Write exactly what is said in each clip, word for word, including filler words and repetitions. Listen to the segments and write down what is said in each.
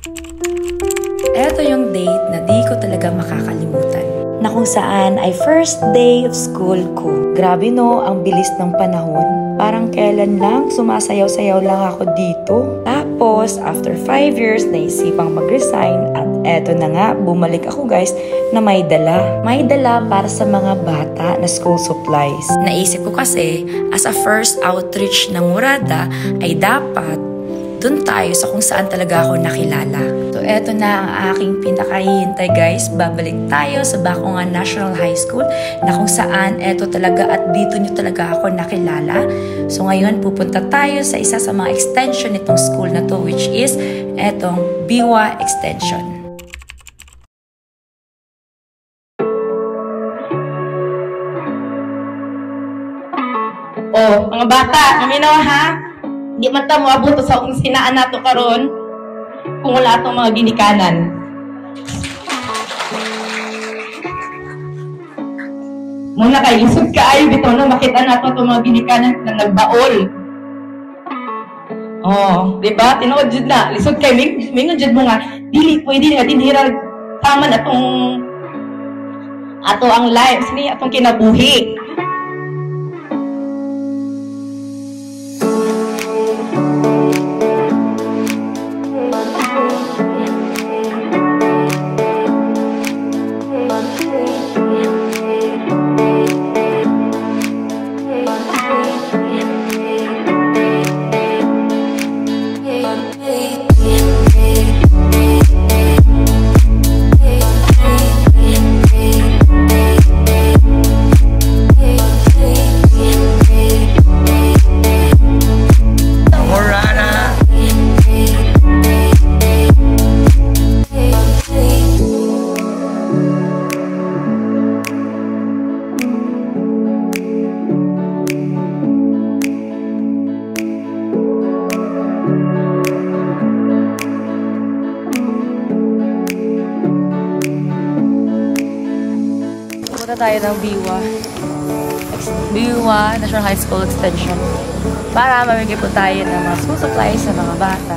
Ito yung date na di ko talaga makakalimutan. Na kung saan ay first day of school ko. Grabe no, ang bilis ng panahon. Parang kailan lang, sumasayaw-sayaw lang ako dito. Tapos, after five years, naisipang mag-resign. At eto na nga, bumalik ako guys, na may dala. May dala para sa mga bata na school supplies. Naisip ko kasi, as a first outreach ng Murada, ay dapat doon tayo sa kung saan talaga ako nakilala. So, eto na ang aking pinakahihintay guys. Babalik tayo sa Bacongan National High School na kung saan eto talaga at dito nyo talaga ako nakilala. So, ngayon pupunta tayo sa isa sa mga extension nitong school na to, which is etong Biwa Extension. Oh, mga bata, kaminaw ha? Hindi man ta mo abot sa kung sinaan nato karon kung wala atong mga ginikanan. Muna kay lisod kaayo bitaw no makita nato itong mga ginikanan na nagbaol. Oh, di ba? Tinuod jud na lisod kay ming mingon jud mo nga dili pwede nga dinhira taman atong ato ang lives ni atong kinabuhi. Tayo ng Biwa Biwa National High School Extension para mamigay po tayo ng mga school supplies sa mga bata.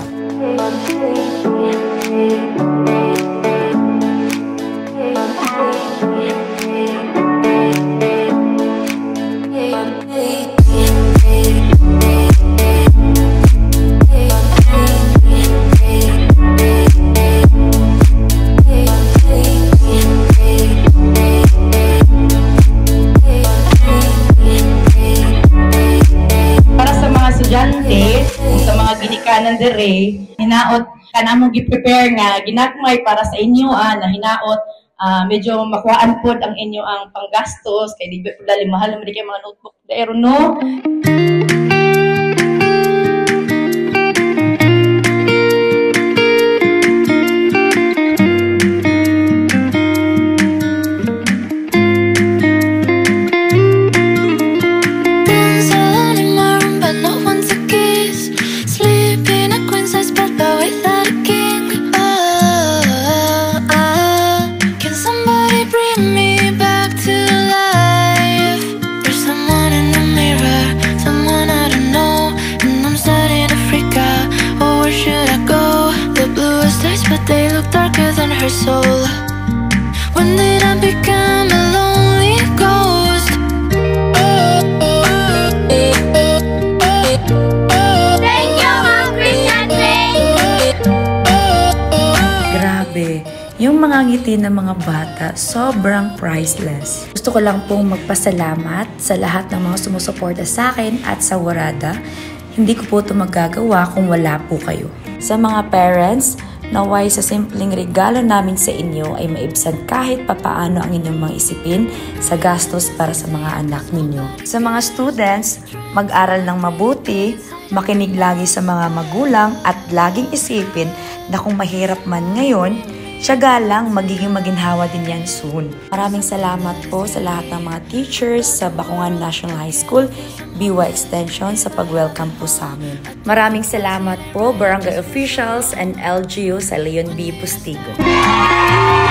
Sa mga ginikanan dire, hinaot kanamong gi-prepare nga ginagmay para sa inyo ah, na hinaot uh, medyo makuhaan pod ang inyo ang panggastos kay di pud dali mahal man kay mga notebook pero no. They look darker than her soul. When did I become a lonely ghost? Thank you, Mom Christian Faith. Grabe, yung mga ngiti ng mga bata, sobrang priceless. Gusto ko lang pong magpasalamat sa lahat ng mga sumusuporta sa akin at sa Warada. Hindi ko po ito magagawa kung wala po kayo. Sa mga parents, naway sa simpleng regalo namin sa inyo ay maibsan kahit papaano ang inyong mga isipin sa gastos para sa mga anak ninyo. Sa mga students, mag-aral ng mabuti, makinig lagi sa mga magulang at laging isipin na kung mahirap man ngayon, tiyaga lang magiging maginhawa din yan soon. Maraming salamat po sa lahat ng mga teachers sa Bacongan National High School, Biwa Extension sa pag-welcome po sa amin. Maraming salamat po barangay officials and L G U sa Leon B. Pustigo.